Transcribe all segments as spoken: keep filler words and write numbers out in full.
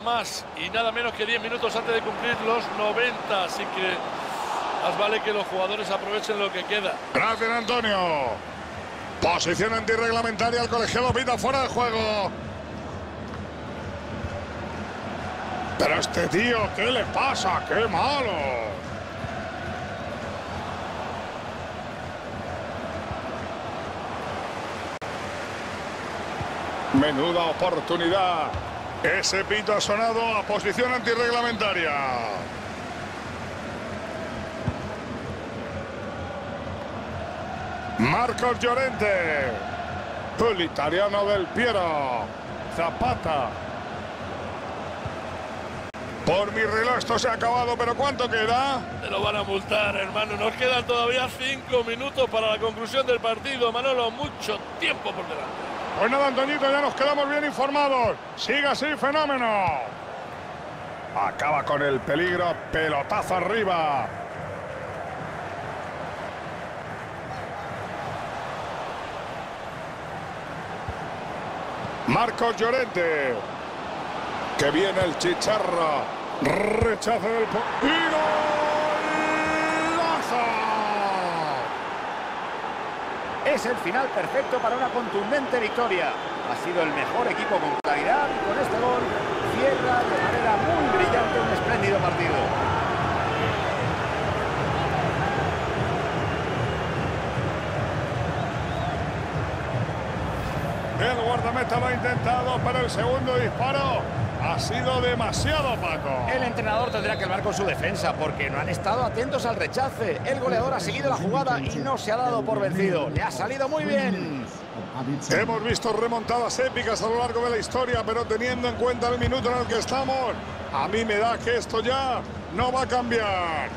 más y nada menos que diez minutos antes de cumplir los noventa, así que más vale que los jugadores aprovechen lo que queda. Gracias, Antonio. Posición antirreglamentaria, el colegiado pita fuera de juego. Pero este tío, ¿qué le pasa? ¡Qué malo! Menuda oportunidad. Ese pito ha sonado a posición antirreglamentaria. Marcos Llorente. El italiano del Piero. Zapata. Por mi reloj esto se ha acabado, pero ¿cuánto queda? Te lo van a multar, hermano. Nos quedan todavía cinco minutos para la conclusión del partido. Manolo, mucho tiempo por delante. Pues nada, Antoñito, ya nos quedamos bien informados. Siga así, fenómeno. Acaba con el peligro, pelotazo arriba. Marcos Llorente. Que viene el chicharro. Rechazo del... ¡Y golazo! Es el final perfecto para una contundente victoria. Ha sido el mejor equipo con claridad y con este gol cierra de manera muy brillante un espléndido partido. El guardameta lo ha intentado, pero el segundo disparo ha sido demasiado opaco. El entrenador tendrá que hablar con su defensa porque no han estado atentos al rechace. El goleador ha seguido la jugada y no se ha dado por vencido. Le ha salido muy bien. Hemos visto remontadas épicas a lo largo de la historia, pero teniendo en cuenta el minuto en el que estamos, a mí me da que esto ya no va a cambiar.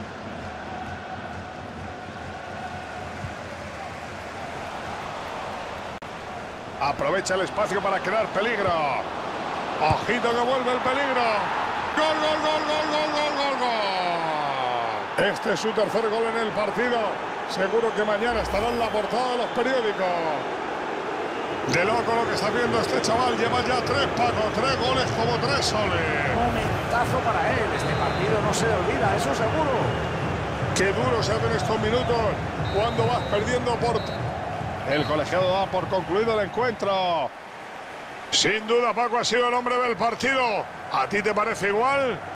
Aprovecha el espacio para crear peligro. Ojito que vuelve el peligro. ¡Gol, gol, gol, gol, gol, gol, gol, gol! Este es su tercer gol en el partido. Seguro que mañana estará en la portada de los periódicos. De loco lo que está viendo este chaval. Lleva ya tres, Paco. Tres goles como tres soles. Momentazo para él. Este partido no se le olvida, eso seguro. Qué duro se hacen estos minutos cuando vas perdiendo por... El colegiado da por concluido el encuentro. Sin duda, Paco ha sido el hombre del partido. ¿A ti te parece igual?